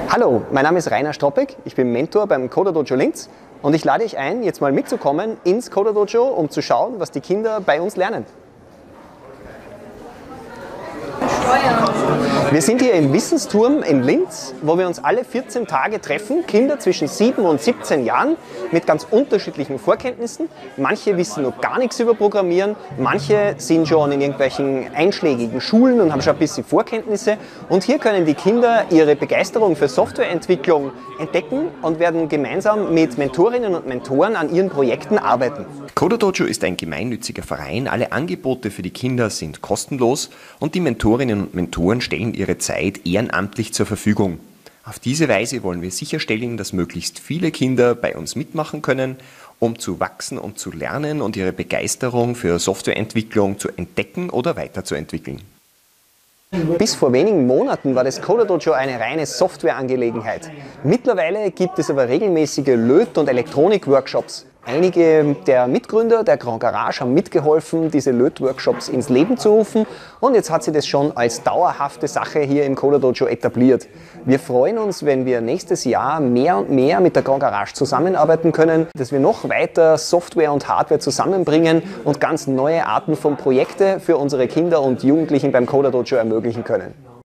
Hallo, mein Name ist Rainer Stroppek, ich bin Mentor beim Coder Dojo Linz und ich lade euch ein, jetzt mal mitzukommen ins Coder Dojo, um zu schauen, was die Kinder bei uns lernen. Wir sind hier im Wissensturm in Linz, wo wir uns alle 14 Tage treffen, Kinder zwischen 7 und 17 Jahren mit ganz unterschiedlichen Vorkenntnissen. Manche wissen noch gar nichts über Programmieren, manche sind schon in irgendwelchen einschlägigen Schulen und haben schon ein bisschen Vorkenntnisse. Und hier können die Kinder ihre Begeisterung für Softwareentwicklung entdecken und werden gemeinsam mit Mentorinnen und Mentoren an ihren Projekten arbeiten. Coder Dojo ist ein gemeinnütziger Verein, alle Angebote für die Kinder sind kostenlos und die Mentorinnen und Mentoren stellen ihre Zeit ehrenamtlich zur Verfügung. Auf diese Weise wollen wir sicherstellen, dass möglichst viele Kinder bei uns mitmachen können, um zu wachsen und zu lernen und ihre Begeisterung für Softwareentwicklung zu entdecken oder weiterzuentwickeln. Bis vor wenigen Monaten war das Coder Dojo eine reine Softwareangelegenheit. Mittlerweile gibt es aber regelmäßige Löt- und Elektronik-Workshops. Einige der Mitgründer der Grand Garage haben mitgeholfen, diese Löt-Workshops ins Leben zu rufen und jetzt hat sie das schon als dauerhafte Sache hier im Coder Dojo etabliert. Wir freuen uns, wenn wir nächstes Jahr mehr und mehr mit der Grand Garage zusammenarbeiten können, dass wir noch weiter Software und Hardware zusammenbringen und ganz neue Arten von Projekten für unsere Kinder und Jugendlichen beim Coder Dojo ermöglichen können.